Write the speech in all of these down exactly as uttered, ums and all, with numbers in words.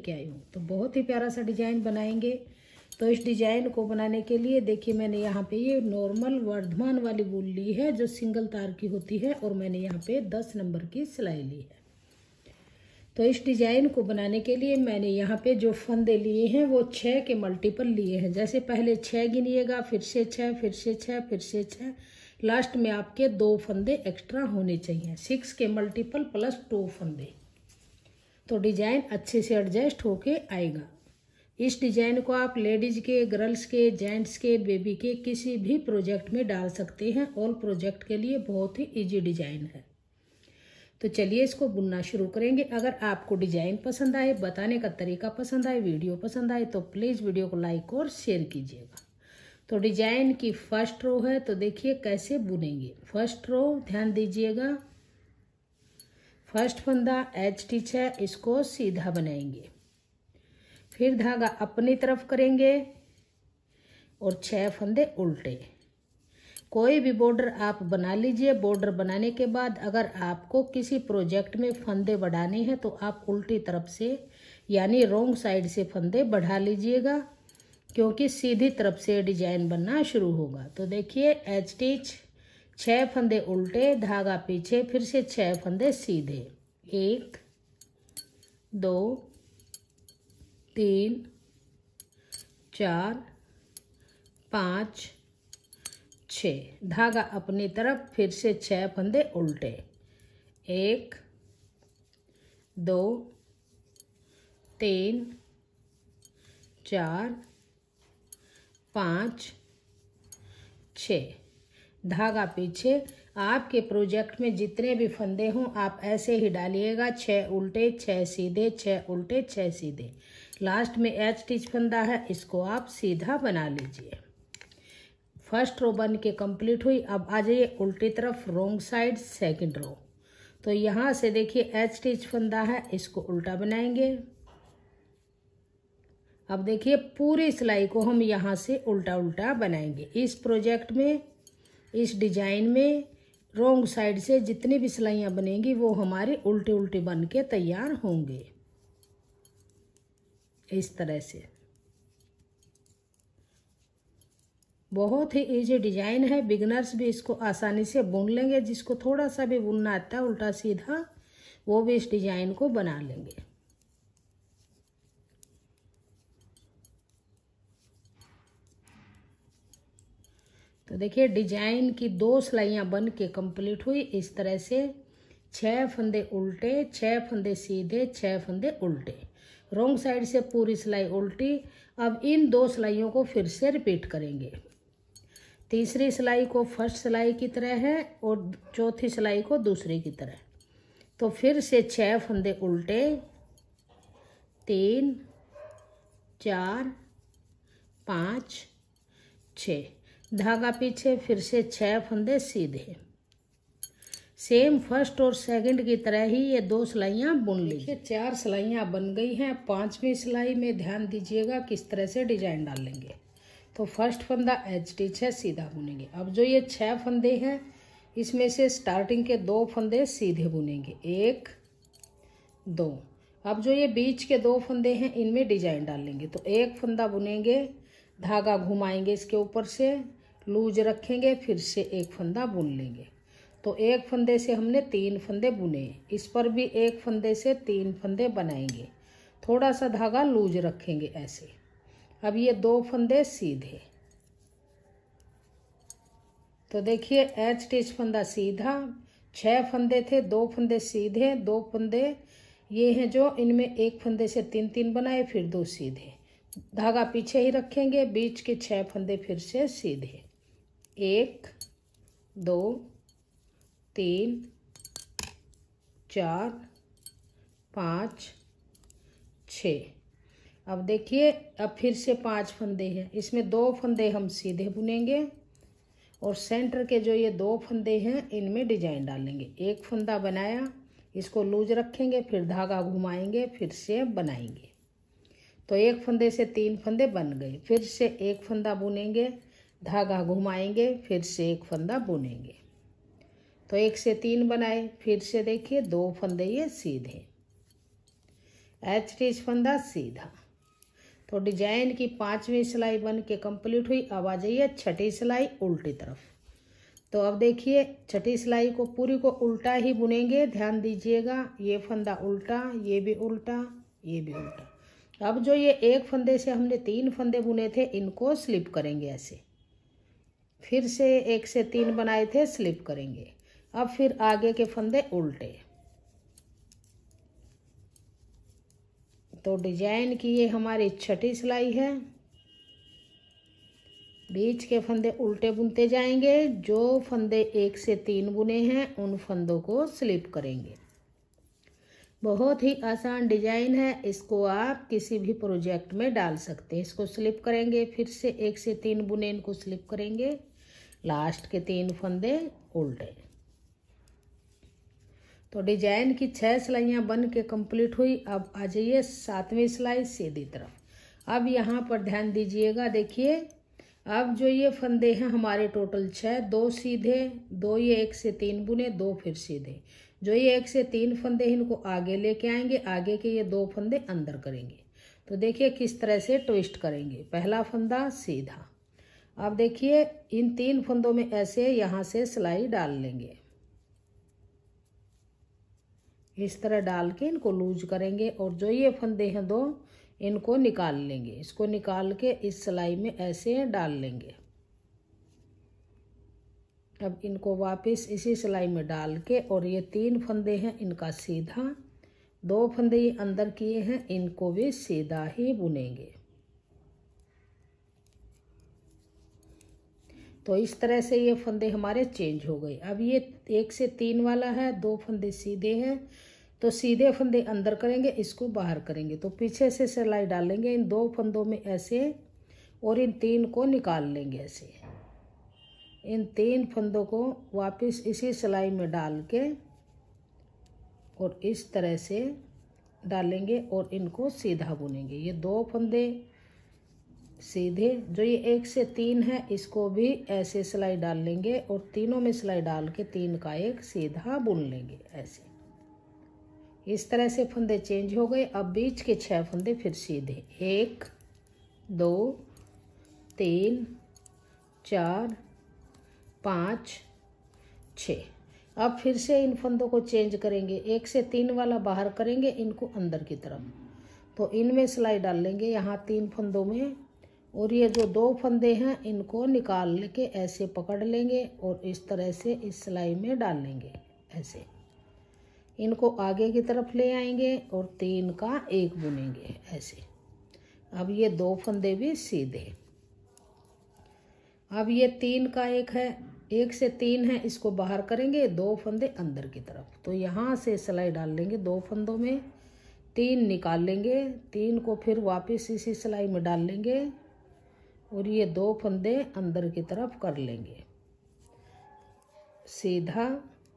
लेके आई हूँ। तो बहुत ही प्यारा सा डिजाइन बनाएंगे। तो इस डिजाइन को बनाने के लिए देखिए मैंने यहाँ पे ये नॉर्मल वर्धमान वाली वूल ली है जो सिंगल तार की होती है, और मैंने यहाँ पे दस नंबर की सिलाई ली है। तो इस डिजाइन को बनाने के लिए मैंने यहाँ पे जो फंदे लिए हैं वो छः के मल्टीपल लिए हैं। जैसे पहले छः गिनिएगा, फिर से छः, फिर से छः, फिर से छः, लास्ट में आपके दो फंदे एक्स्ट्रा होने चाहिए। सिक्स के मल्टीपल प्लस टू फंदे, तो डिजाइन अच्छे से एडजस्ट होके आएगा। इस डिजाइन को आप लेडीज के, गर्ल्स के, जेंट्स के, बेबी के किसी भी प्रोजेक्ट में डाल सकते हैं। ऑल प्रोजेक्ट के लिए बहुत ही इजी डिजाइन है। तो चलिए इसको बुनना शुरू करेंगे। अगर आपको डिजाइन पसंद आए, बताने का तरीका पसंद आए, वीडियो पसंद आए तो प्लीज वीडियो को लाइक और शेयर कीजिएगा। तो डिजाइन की फर्स्ट रो है, तो देखिए कैसे बुनेंगे। फर्स्ट रो ध्यान दीजिएगा, फर्स्ट फंदा एच स्टिच है, इसको सीधा बनाएंगे। फिर धागा अपनी तरफ करेंगे और छह फंदे उल्टे। कोई भी बॉर्डर आप बना लीजिए। बॉर्डर बनाने के बाद अगर आपको किसी प्रोजेक्ट में फंदे बढ़ाने हैं तो आप उल्टी तरफ से यानी रोंग साइड से फंदे बढ़ा लीजिएगा, क्योंकि सीधी तरफ से डिजाइन बनना शुरू होगा। तो देखिए एच स्टिच, छह फंदे उल्टे, धागा पीछे, फिर से छह फंदे सीधे। एक, दो, तीन, चार, पाँच, छः, धागा अपनी तरफ, फिर से छह फंदे उल्टे। एक, दो, तीन, चार, पाँच, छः, धागा पीछे। आपके प्रोजेक्ट में जितने भी फंदे हों आप ऐसे ही डालिएगा, छः उल्टे, छः सीधे, छः उल्टे, छः सीधे। लास्ट में एच स्टिच फंदा है, इसको आप सीधा बना लीजिए। फर्स्ट रो बन के कंप्लीट हुई। अब आ जाइए उल्टी तरफ, रोंग साइड, सेकंड रो। तो यहाँ से देखिए एच स्टिच फंदा है, इसको उल्टा बनाएंगे। अब देखिए पूरी सिलाई को हम यहाँ से उल्टा उल्टा बनाएंगे। इस प्रोजेक्ट में, इस डिजाइन में रोंग साइड से जितनी भी सिलाइयाँ बनेंगी वो हमारी उल्टी उल्टी बन के तैयार होंगे, इस तरह से। बहुत ही इजी डिजाइन है, बिगिनर्स भी इसको आसानी से बुन लेंगे। जिसको थोड़ा सा भी बुनना आता है उल्टा सीधा, वो भी इस डिजाइन को बना लेंगे। तो देखिए डिजाइन की दो सिलाइयाँ बन के कंप्लीट हुई इस तरह से। छह फंदे उल्टे, छह फंदे सीधे, छह फंदे उल्टे, रोंग साइड से पूरी सिलाई उल्टी। अब इन दो सिलाइयों को फिर से रिपीट करेंगे। तीसरी सिलाई को फर्स्ट सिलाई की तरह है और चौथी सिलाई को दूसरी की तरह। तो फिर से छह फंदे उल्टे, तीन, चार, पाँच, छः, धागा पीछे, फिर से छह फंदे सीधे। सेम फर्स्ट और सेकंड की तरह ही ये दो सिलाइयाँ बुन लीजिए। चार सिलाइयाँ बन गई हैं। पांचवी सिलाई में ध्यान दीजिएगा किस तरह से डिजाइन डालेंगे। तो फर्स्ट फंदा एच स्टिच है, सीधा बुनेंगे। अब जो ये छह फंदे हैं इसमें से स्टार्टिंग के दो फंदे सीधे बुनेंगे, एक, दो। अब जो ये बीच के दो फंदे हैं इनमें डिजाइन डालेंगे। तो एक फंदा बुनेंगे, धागा घुमाएंगे इसके ऊपर से, लूज रखेंगे, फिर से एक फंदा बुन लेंगे। तो एक फंदे से हमने तीन फंदे बुने, इस पर भी एक फंदे से तीन फंदे बनाएंगे। थोड़ा सा धागा लूज रखेंगे ऐसे। अब ये दो फंदे सीधे। तो देखिए एच स्टिच फंदा सीधा, छह फंदे थे, दो फंदे सीधे, दो फंदे ये हैं जो इनमें एक फंदे से तीन तीन बनाए, फिर दो सीधे। धागा पीछे ही रखेंगे, बीच के छह फंदे फिर से सीधे। एक, दो, तीन, चार, पाँच, छः। अब देखिए अब फिर से पांच फंदे हैं, इसमें दो फंदे हम सीधे बुनेंगे और सेंटर के जो ये दो फंदे हैं इनमें डिजाइन डालेंगे। एक फंदा बनाया, इसको लूज रखेंगे, फिर धागा घुमाएंगे, फिर से बनाएंगे। तो एक फंदे से तीन फंदे बन गए। फिर से एक फंदा बुनेंगे, धागा घुमाएंगे, फिर से एक फंदा बुनेंगे। तो एक से तीन बनाए, फिर से देखिए दो फंदे ये सीधे। एच स्टिच फंदा सीधा। तो डिजाइन की पांचवी सिलाई बन के कंप्लीट हुई। अब आ जाइए छठी सिलाई उल्टी तरफ। तो अब देखिए छठी सिलाई को पूरी को उल्टा ही बुनेंगे, ध्यान दीजिएगा। ये फंदा उल्टा, ये भी उल्टा, ये भी उल्टा। अब जो ये एक फंदे से हमने तीन फंदे बुने थे इनको स्लिप करेंगे ऐसे। फिर से एक से तीन बनाए थे, स्लिप करेंगे। अब फिर आगे के फंदे उल्टे। तो डिजाइन की ये हमारी छठी सिलाई है। बीच के फंदे उल्टे बुनते जाएंगे। जो फंदे एक से तीन बुने हैं उन फंदों को स्लिप करेंगे। बहुत ही आसान डिजाइन है, इसको आप किसी भी प्रोजेक्ट में डाल सकते हैं। इसको स्लिप करेंगे, फिर से एक से तीन बुने इनको स्लिप करेंगे, लास्ट के तीन फंदे उल्टे। तो डिजाइन की छह सिलाइयाँ बन के कंप्लीट हुई। अब आ जाइए सातवीं सिलाई सीधी तरफ। अब यहाँ पर ध्यान दीजिएगा, देखिए अब जो ये फंदे हैं हमारे टोटल छः, दो सीधे, दो ये एक से तीन बुने, दो फिर सीधे। जो ये एक से तीन फंदे इनको आगे लेके आएंगे, आगे के ये दो फंदे अंदर करेंगे। तो देखिए किस तरह से ट्विस्ट करेंगे। पहला फंदा सीधा। अब देखिए इन तीन फंदों में ऐसे यहाँ से सिलाई डाल लेंगे, इस तरह डाल के इनको लूज करेंगे। और जो ये फंदे हैं दो इनको निकाल लेंगे। इसको निकाल के इस सिलाई में ऐसे डाल लेंगे। अब इनको वापस इसी सिलाई में डाल के, और ये तीन फंदे हैं इनका सीधा, दो फंदे ये अंदर किए हैं इनको भी सीधा ही बुनेंगे। तो इस तरह से ये फंदे हमारे चेंज हो गए। अब ये एक से तीन वाला है, दो फंदे सीधे हैं, तो सीधे फंदे अंदर करेंगे, इसको बाहर करेंगे। तो पीछे से सिलाई डालेंगे इन दो फंदों में ऐसे, और इन तीन को निकाल लेंगे ऐसे। इन तीन फंदों को वापस इसी सिलाई में डाल के और इस तरह से डालेंगे और इनको सीधा बुनेंगे। ये दो फंदे सीधे, जो ये एक से तीन है इसको भी ऐसे सिलाई डाल लेंगे और तीनों में सिलाई डाल के तीन का एक सीधा बुन लेंगे ऐसे। इस तरह से फंदे चेंज हो गए। अब बीच के छह फंदे फिर सीधे, एक, दो, तीन, चार, पाँच, छः। अब फिर से इन फंदों को चेंज करेंगे, एक से तीन वाला बाहर करेंगे, इनको अंदर की तरफ। तो इनमें सिलाई डाल लेंगे यहाँ तीन फंदों में, और ये जो दो फंदे हैं इनको निकाल के ऐसे पकड़ लेंगे और इस तरह से इस सिलाई में डाल लेंगे ऐसे। इनको आगे की तरफ ले आएंगे और तीन का एक बुनेंगे ऐसे। अब ये दो फंदे भी सीधे। अब ये तीन का एक है, एक से तीन है, इसको बाहर करेंगे, दो फंदे अंदर की तरफ। तो यहाँ से सिलाई डाल लेंगे दो फंदों में, तीन निकाल लेंगे, तीन को फिर वापस इसी सिलाई में डाल लेंगे और ये दो फंदे अंदर की तरफ कर लेंगे सीधा।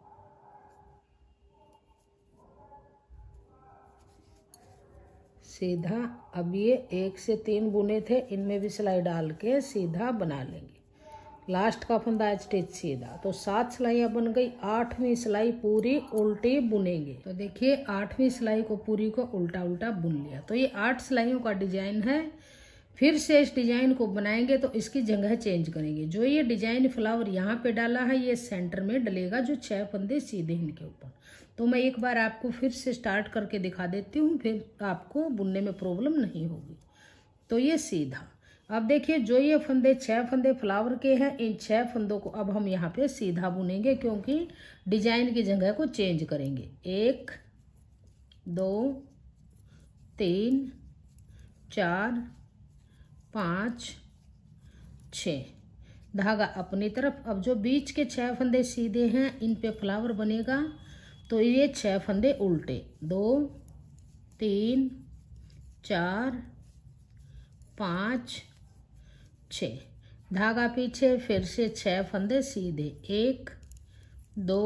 सीधा। अब ये एक से तीन बुने थे, इनमें भी सिलाई डाल के सीधा बना लेंगे। लास्ट का फंदा स्टिच सीधा। तो सात सिलाइयाँ बन गई। आठवीं सिलाई पूरी उल्टी बुनेंगे। तो देखिए आठवीं सिलाई को पूरी को उल्टा उल्टा बुन लिया। तो ये आठ सिलाइयों का डिजाइन है। फिर से इस डिजाइन को बनाएंगे तो इसकी जगह चेंज करेंगे। जो ये डिजाइन फ्लावर यहाँ पे डाला है ये सेंटर में डलेगा, जो छह फंदे सीधे इनके ऊपर। तो मैं एक बार आपको फिर से स्टार्ट करके दिखा देती हूँ, फिर आपको बुनने में प्रॉब्लम नहीं होगी। तो ये सीधा। अब देखिए जो ये फंदे छह फंदे फ्लावर के हैं, इन छह फंदों को अब हम यहाँ पे सीधा बुनेंगे, क्योंकि डिजाइन की जगह को चेंज करेंगे। एक, दो, तीन, चार, पाँच, छः। धागा अपनी तरफ। अब जो बीच के छह फंदे सीधे हैं इन पे फ्लावर बनेगा, तो ये छह फंदे उल्टे। दो, तीन, चार, पाँच, छः। धागा पीछे, फिर से छह फंदे सीधे। एक, दो,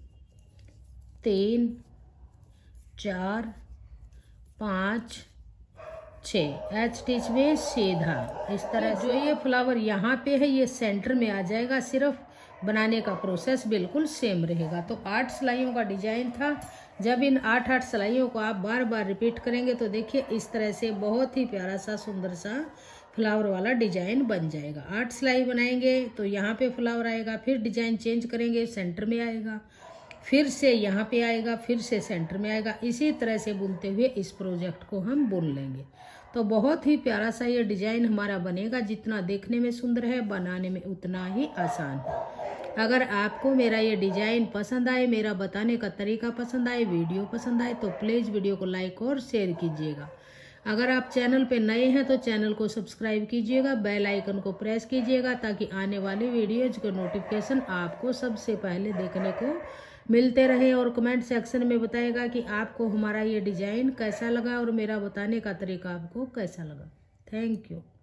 तीन, चार, पाँच, छः। एच स्टिच में सीधा। इस तरह जो ये फ्लावर यहाँ पे है ये सेंटर में आ जाएगा। सिर्फ बनाने का प्रोसेस बिल्कुल सेम रहेगा। तो आठ सिलाइयों का डिजाइन था। जब इन आठ आठ सिलाइयों को आप बार बार रिपीट करेंगे तो देखिए इस तरह से बहुत ही प्यारा सा सुंदर सा फ्लावर वाला डिजाइन बन जाएगा। आठ सिलाई बनाएंगे तो यहाँ पे फ्लावर आएगा, फिर डिजाइन चेंज करेंगे सेंटर में आएगा, फिर से यहाँ पे आएगा, फिर से सेंटर में आएगा। इसी तरह से बुनते हुए इस प्रोजेक्ट को हम बुन लेंगे तो बहुत ही प्यारा सा ये डिजाइन हमारा बनेगा। जितना देखने में सुंदर है बनाने में उतना ही आसान है। अगर आपको मेरा ये डिजाइन पसंद आए, मेरा बताने का तरीका पसंद आए, वीडियो पसंद आए तो प्लीज़ वीडियो को लाइक और शेयर कीजिएगा। अगर आप चैनल पे नए हैं तो चैनल को सब्सक्राइब कीजिएगा, बेल आइकन को प्रेस कीजिएगा ताकि आने वाली वीडियोज के नोटिफिकेशन आपको सबसे पहले देखने को मिलते रहे। और कमेंट सेक्शन में बताएगा कि आपको हमारा ये डिजाइन कैसा लगा और मेरा बताने का तरीका आपको कैसा लगा। Thank you.